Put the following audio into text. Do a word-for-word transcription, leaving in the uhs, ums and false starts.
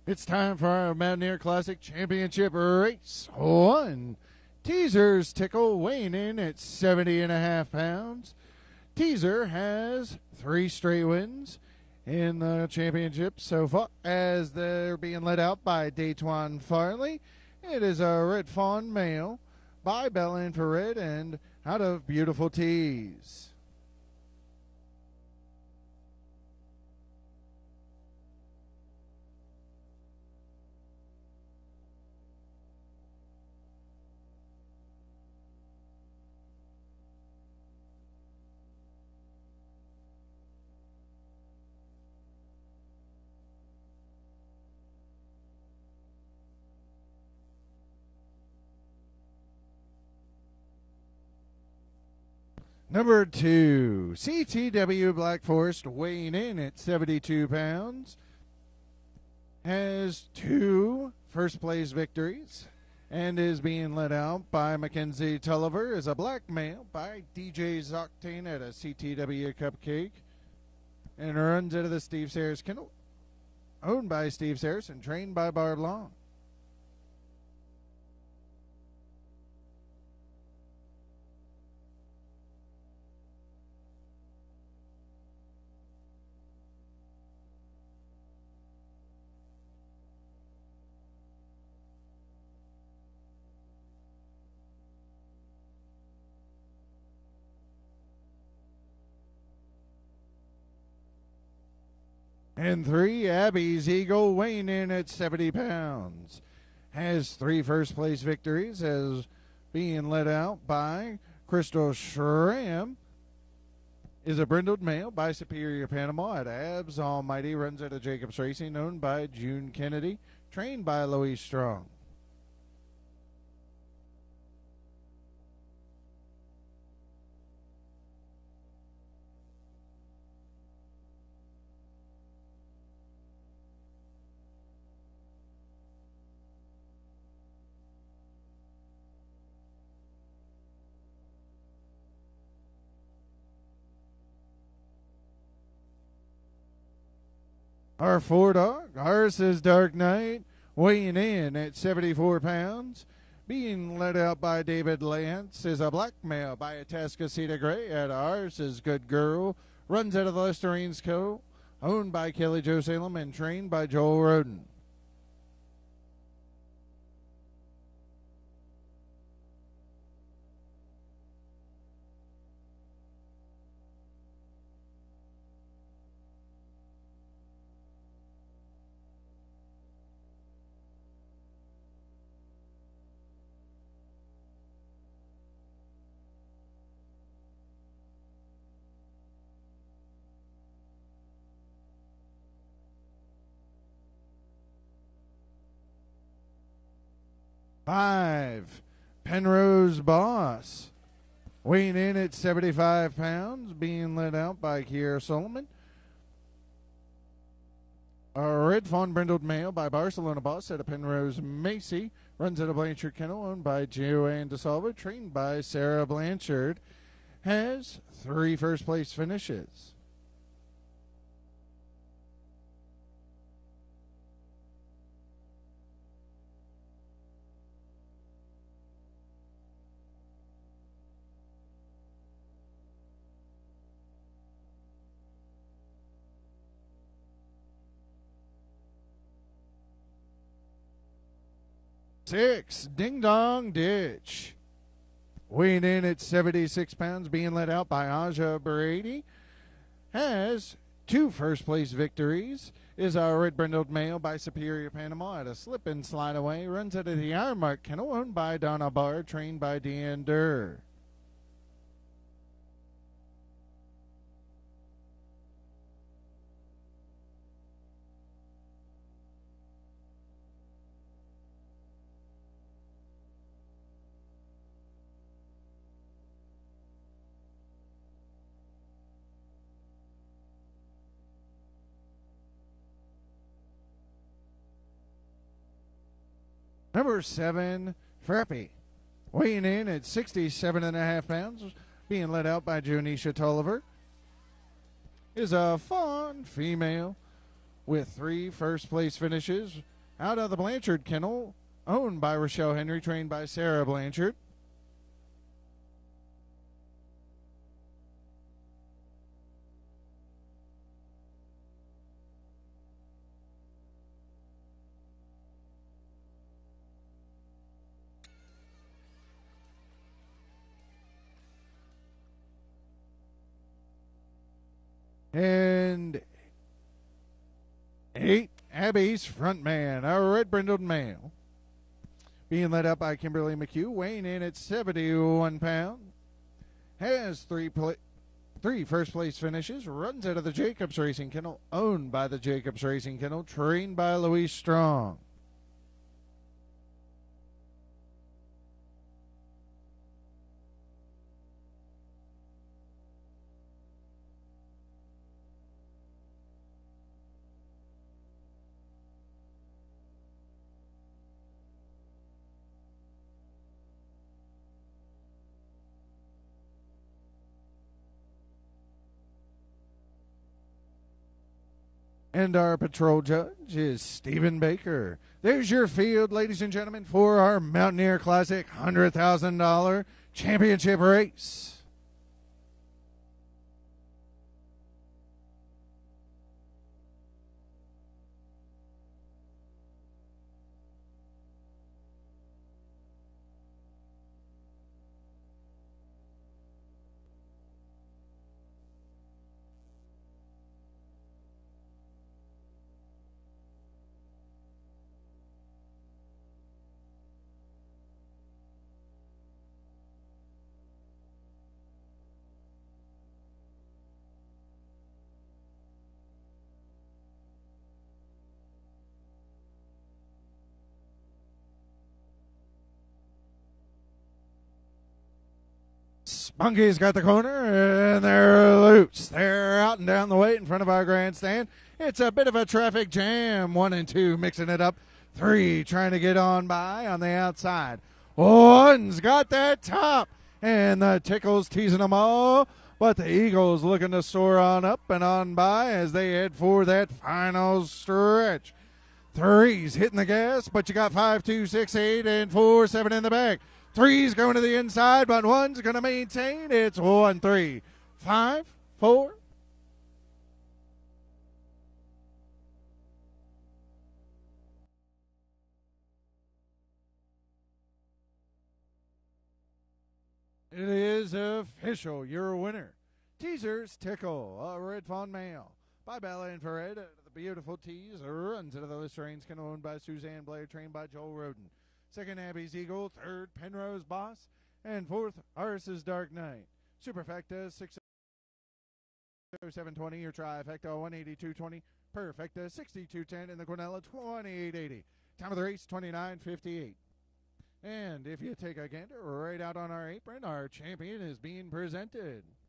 It's time for our Mountaineer Classic Championship Race one. Teaser's Tickle weighing in at seventy and a half pounds. Teaser has three straight wins in the championship so far as they're being led out by Daytwan Farley. It is a Red Fawn male by Bell Infrared and out of Beautiful Tees. Number two, C T W Black Forest, weighing in at seventy-two pounds, has two first place victories and is being led out by Mackenzie Tulliver as a black male by D J Zoctane at a C T W Cupcake, and runs out of the Steve Sayers Kennel, owned by Steve Sayers and trained by Barb Long. And three, Abby's Eagle, weighing in at seventy pounds. Has three first place victories as being led out by Crystal Schramm. Is a brindled male by Superior Panama at Abs Almighty. Runs out of Jacobs Racing, owned by June Kennedy. Trained by Louise Strong. Our four dog, ours is Dark Knight, weighing in at seventy-four pounds. Being led out by David Lance is a black male by Atascocita Gray at ours is Good Girl. Runs out of the Listerines Co., owned by Kelly Jo Salem and trained by Joel Roden. Five, Penrose Boss, weighing in at seventy-five pounds, being led out by Kiera Solomon. A Red Fawn brindled male by Barcelona Boss at a Penrose Macy. Runs at a Blanchard Kennel, owned by Joanne DeSalvo, trained by Sarah Blanchard. Has three first place finishes. Six, Ding Dong Ditch, weighing in at seventy-six pounds, being led out by Aja Brady. Has two first place victories. Is our red brindled male by Superior Panama at a slip and slide away. Runs out of the Ironmark Kennel, owned by Donna Barr, trained by Deanne Durr. Number seven, Frappy, weighing in at sixty-seven and a half pounds, being led out by Jonisha Tulliver. Is a fawn female with three first place finishes. Out of the Blanchard kennel, owned by Rochelle Henry, trained by Sarah Blanchard. And eight, Abby's Front Man, a red brindled male. Being led up by Kimberly McHugh, weighing in at seventy-one pounds. Has three pla- three first place finishes, runs out of the Jacobs Racing Kennel, owned by the Jacobs Racing Kennel, trained by Louise Strong. And our patrol judge is Stephen Baker. There's your field, ladies and gentlemen, for our Mountaineer Classic one hundred thousand dollars championship race. Spunky's got the corner, and they're loose. They're out and down the way in front of our grandstand. It's a bit of a traffic jam. One and two mixing it up. Three trying to get on by on the outside. One's got that top, and the Tickle's teasing them all. But the Eagles looking to soar on up and on by as they head for that final stretch. Three's hitting the gas, but you got five, two, six, eight, and four, seven in the back. Three's going to the inside, but one's going to maintain. It's one, three, five, four. It is official. Your winner, Teaser's Tickle, a red fawn male. By Bella Infrared, the beautiful tease runs into the Listerines, owned by Suzanne Blair, trained by Joel Roden. Second, Abby's Eagle. Third, Penrose Boss. And fourth, Aris's Dark Knight. Superfecta, six oh seven twenty. Your trifecta, one eighty-two twenty. Perfecta, sixty-two ten. And the Quinella, twenty-eight eighty. Time of the race, twenty-nine fifty-eight. And if you take a gander right out on our apron, our champion is being presented.